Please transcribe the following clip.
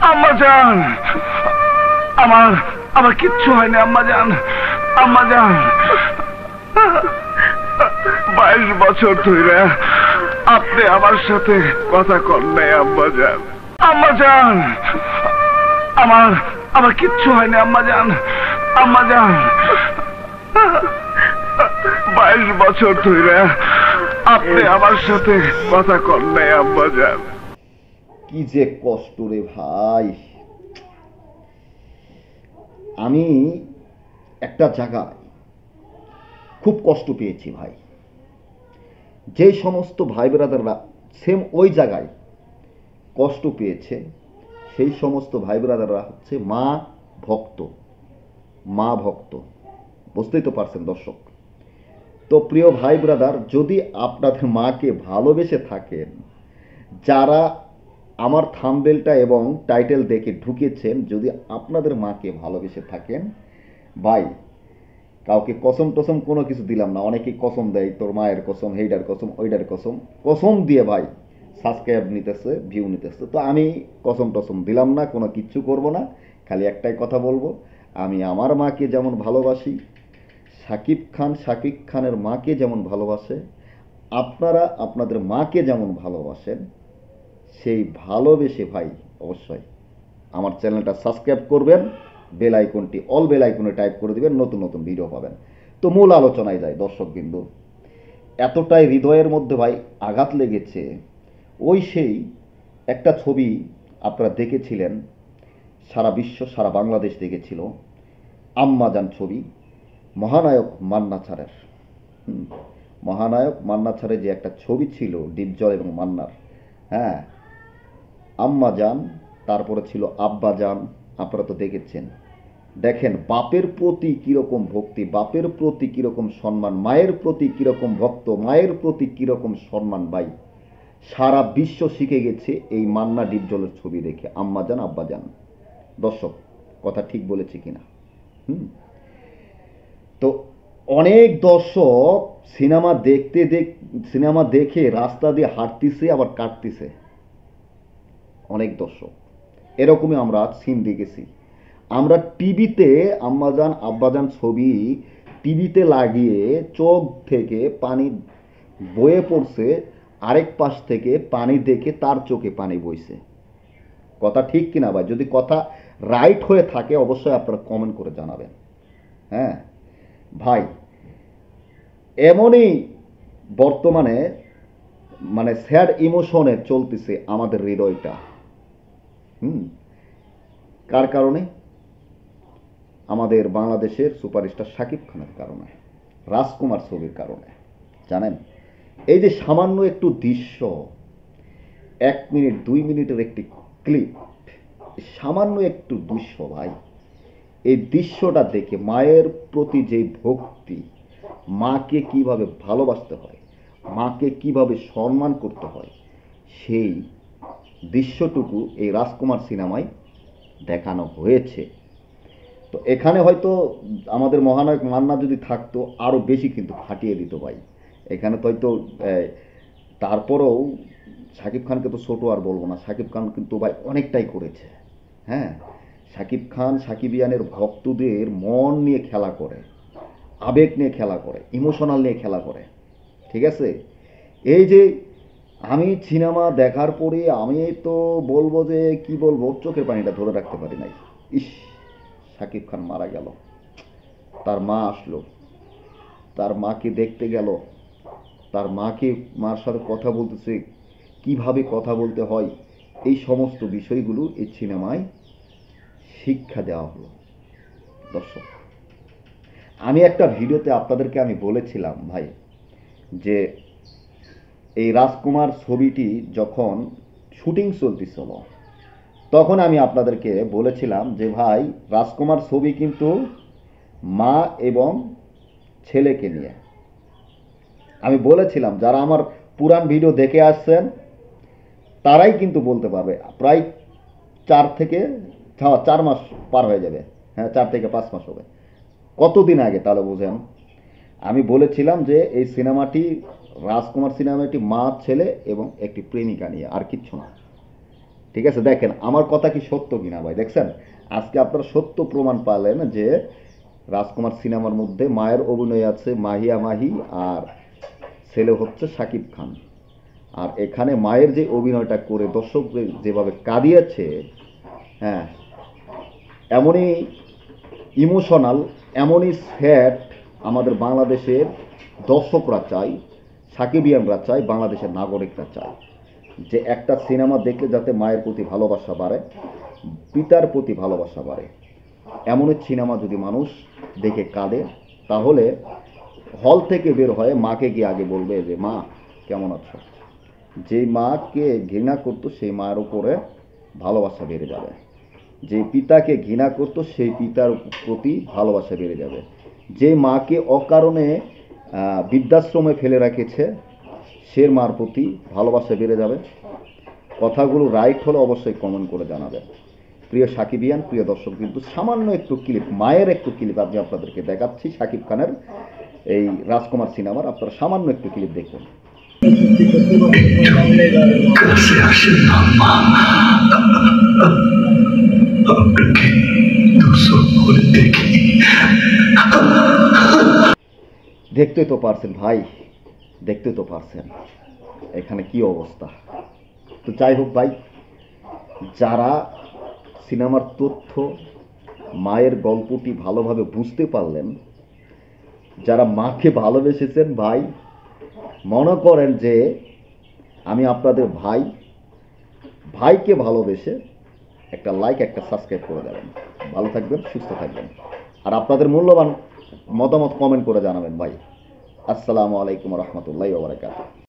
আম্মাজান, আমার আমার কিচ্ছু হয়নি আম্মাজান। আম্মাজান, 22 বছর ধরে আপনি আমার সাথে কথা কন নাই আম্মাজান। আম্মাজান, আমার আমার কিচ্ছু হয়নি আম্মাজান। আম্মাজান, 22 বছর ধরে আপনি আমার সাথে কথা কন নাই আম্মাজান। কি যে কষ্ট রে ভাই। আমি একটা জায়গায় খুব কষ্ট পেয়েছি ভাই। যে সমস্ত ভাই ব্রাদাররা সেম ওই জায়গায় কষ্ট পেয়েছে, সেই সমস্ত ভাই ব্রাদাররা হচ্ছে মা ভক্ত। মা ভক্ত, বুঝতেই তো পারছেন দর্শক। তো প্রিয় ভাই ব্রাদার, যদি আপনাদের মাকে ভালোবেসে থাকেন, যারা আমার থাম্বনেলটা এবং টাইটেল দেখে ঢুকেছেন, যদি আপনাদের মাকে ভালোবেসে থাকেন ভাই, কাউকে কসম টসম কোনো কিছু দিলাম না। অনেকেই কসম দেয়, তোর মায়ের কসম, হেইডার কসম, ওইডার কসম, কসম দিয়ে ভাই সাবস্ক্রাইব নিতেছে, ভিউ নিতেছে। তো আমি কসম টসম দিলাম না, কোনো কিচ্ছু করব না। খালি একটাই কথা বলবো, আমি আমার মাকে যেমন ভালোবাসি, শাকিব খানের মাকে যেমন ভালোবাসে, আপনারা আপনাদের মাকে যেমন ভালোবাসেন, সেই ভালোবেসে ভাই অবশ্যই আমার চ্যানেলটা সাবস্ক্রাইব করবেন, বেল আইকনটি অল বেল আইকনে টাইপ করে দিবেন, নতুন নতুন ভিডিও পাবেন। তো মূল আলোচনায় যায় দর্শকবিন্দু। এতটাই হৃদয়ের মধ্যে ভাই আঘাত লেগেছে। ওই সেই একটা ছবি আপনারা দেখেছিলেন, সারা বিশ্ব সারা বাংলাদেশ দেখেছিল, আম্মাজান ছবি, মহানায়ক মান্না ছাড়ের। মহানায়ক মান্না ছাড়ের যে একটা ছবি ছিল ডিপজল এবং মান্নার, হ্যাঁ, আম্মাজান, তারপরে ছিল আব্বাজান, আপনারা তো দেখেছেন। দেখেন বাপের প্রতি কিরকম ভক্তি, বাপের প্রতি কিরকম সম্মান, মায়ের প্রতি কিরকম ভক্ত, মায়ের প্রতি কিরকম সম্মান ভাই। সারা বিশ্ব শিখে গেছে এই মান্না ডিপজলের ছবি দেখে, আম্মাজান আব্বাজান। দর্শক, কথা ঠিক বলেছি কিনা? তো অনেক দর্শক সিনেমা দেখে রাস্তা দিয়ে হাঁটতেছে আবার কাটতেছে। অনেক দর্শক এরকমই আমরা সিন দেখেছি। আমরা টিভিতে আম্মাজান আব্বাজান ছবি টিভিতে লাগিয়ে চোখ থেকে পানি বয়ে পড়ছে, আরেক পাশ থেকে পানি দেখে তার চোখে পানি বইছে। কথা ঠিক কিনা ভাই? যদি কথা রাইট হয়ে থাকে অবশ্যই আপনারা কমেন্ট করে জানাবেন। হ্যাঁ ভাই, এমনই বর্তমানে মানে স্যাড ইমোশনে চলতেছে আমাদের হৃদয়টা। কার কারণে? আমাদের বাংলাদেশের সুপারস্টার শাকিব খানের কারণে, রাজকুমার ছবির কারণে। জানেন, এই যে সামান্য একটু দৃশ্য, 1 মিনিট 2 মিনিটের একটি ক্লিপ, সামান্য একটু দৃশ্য ভাই, এই দৃশ্যটা দেখে মায়ের প্রতি যে ভক্তি, মাকে কিভাবে ভালোবাসতে হয়, মাকে কিভাবে সম্মান করতে হয়, সেই দৃশ্যটুকু এই রাজকুমার সিনেমায় দেখানো হয়েছে। তো এখানে হয়তো আমাদের মহানায়ক মান্না যদি থাকতো আরও বেশি কিন্তু ফাটিয়ে দিত ভাই। এখানে তো হয়তো তারপরেও শাকিব খানকে তো ছোটো আর বলবো না, শাকিব খান কিন্তু ভাই অনেকটাই করেছে। হ্যাঁ, শাকিব খান সাকিবিয়ানের ভক্তদের মন নিয়ে খেলা করে, আবেগ নিয়ে খেলা করে, ইমোশনাল নিয়ে খেলা করে। ঠিক আছে, এই যে আমি সিনেমা দেখার পরে আমি তো বলবো যে কি বলবো, চোখের পানিটা ধরে রাখতে পারি নাই। ইস, শাকিব খান মারা গেল, তার মা আসলো, তার মাকে দেখতে গেল, তার মার সাথে কথা বলতেছে, কিভাবে কথা বলতে হয়, এই সমস্ত বিষয়গুলো এই সিনেমায় শিক্ষা দেওয়া হলো। দর্শক, আমি একটা ভিডিওতে আপনাদেরকে আমি বলেছিলাম ভাই, যে এই রাজকুমার ছবিটি যখন শুটিং চলতেছিল তখন আমি আপনাদেরকে বলেছিলাম যে ভাই, রাজকুমার ছবি কিন্তু মা এবং ছেলেকে নিয়ে। আমি বলেছিলাম, যারা আমার পুরান ভিডিও দেখে আসছেন তারাই কিন্তু বলতে পারবে, প্রায় 4 মাস পার হয়ে যাবে। হ্যাঁ, 4 থেকে 5 মাস হবে। কতদিন আগে তাহলে বুঝেন। আমি বলেছিলাম যে এই সিনেমাটি, রাজকুমার সিনেমাটি মা ছেলে এবং একটি প্রেমিকা নিয়ে, আর কিচ্ছু না। ঠিক আছে, দেখেন আমার কথা কি সত্য কিনা ভাই, দেখছেন আজকে আপনারা সত্য প্রমাণ পালেন যে রাজকুমার সিনেমার মধ্যে মায়ের অভিনয় আছে মাহিয়া মাহি, আর ছেলে হচ্ছে শাকিব খান। আর এখানে মায়ের যে অভিনয়টা করে দর্শকদের যেভাবে কাঁদিয়েছে, হ্যাঁ, এমনই ইমোশনাল, এমনই স্যাড আমাদের বাংলাদেশের দর্শকরা চাই, সাকিবিয়ানরা চাই, বাংলাদেশের নাগরিকরা চাই যে একটা সিনেমা দেখলে যাতে মায়ের প্রতি ভালোবাসা বাড়ে, পিতার প্রতি ভালোবাসা বাড়ে। এমন সিনেমা যদি মানুষ দেখে কাঁদে, তাহলে হল থেকে বের হয়ে মাকে গিয়ে আগে বলবে যে মা কেমন আছো। যে মাকে ঘৃণা করতো সেই মায়ের উপরে ভালোবাসা বেড়ে যাবে, যে পিতাকে ঘৃণা করতো সেই পিতার প্রতি ভালোবাসা বেড়ে যাবে, যে মাকে অকারণে বৃদ্ধাশ্রমে ফেলে রেখেছে সে মার প্রতি ভালোবাসা বেড়ে যাবে। কথাগুলো রাইট হলে অবশ্যই কমেন্ট করে জানাবেন। প্রিয় সাকিবিয়ান, প্রিয় দর্শক, কিন্তু সামান্য একটু ক্লিপ, মায়ের একটু ক্লিপ আমি আপনাদেরকে দেখাচ্ছি শাকিব খানের এই রাজকুমার সিনেমার, আপনারা সামান্য একটু ক্লিপ দেখুন। দেখতেই তো পারছেন ভাই, দেখতে তো পারছেন এখানে কি অবস্থা। তো যাই হোক ভাই, যারা সিনেমার তথ্য, মায়ের গল্পটি ভালোভাবে বুঝতে পারলেন, যারা মাকে ভালোবেসেছেন ভাই, মনে করেন যে আমি আপনাদের ভাই, ভাইকে ভালোবেসে একটা লাইক, একটা সাবস্ক্রাইব করে দেবেন। ভালো থাকবেন, সুস্থ থাকবেন, আর আপনাদের মূল্যবান মতামত কমেন্ট করে জানাবেন ভাই। আসসালামু আলাইকুম রহমতুল্লাহি ওয়া বারাকাতুহু।